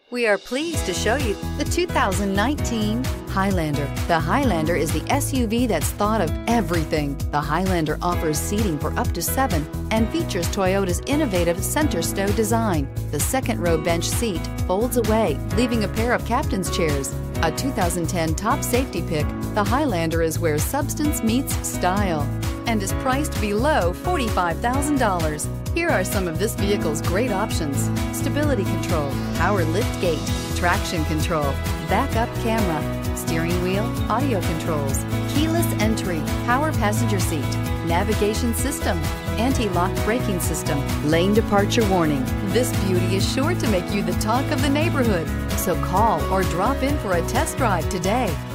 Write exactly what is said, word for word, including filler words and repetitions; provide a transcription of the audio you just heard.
We are pleased to show you the two thousand nineteen Highlander. The Highlander is the S U V that's thought of everything. The Highlander offers seating for up to seven and features Toyota's innovative center stow design. The second row bench seat folds away, leaving a pair of captain's chairs. A two thousand ten top safety pick, the Highlander is where substance meets style and is priced below forty-five thousand dollars. Here are some of this vehicle's great options: stability control, power lift gate, traction control, backup camera, steering wheel audio controls, keyless entry, power passenger seat, navigation system, anti-lock braking system, lane departure warning. This beauty is sure to make you the talk of the neighborhood. So call or drop in for a test drive today.